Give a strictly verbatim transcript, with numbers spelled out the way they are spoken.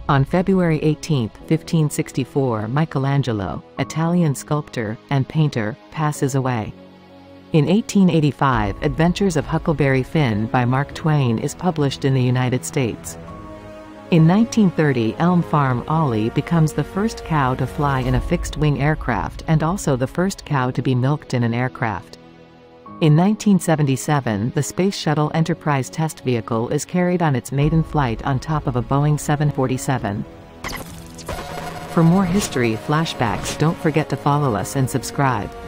On February eighteenth, fifteen sixty-four, Michelangelo, Italian sculptor and painter, passes away. In eighteen eighty-five, Adventures of Huckleberry Finn by Mark Twain is published in the United States. In nineteen thirty, Elm Farm Ollie becomes the first cow to fly in a fixed-wing aircraft and also the first cow to be milked in an aircraft. In nineteen seventy-seven, the Space Shuttle Enterprise test vehicle is carried on its maiden flight on top of a Boeing seven forty-seven. For more history flashbacks, don't forget to follow us and subscribe.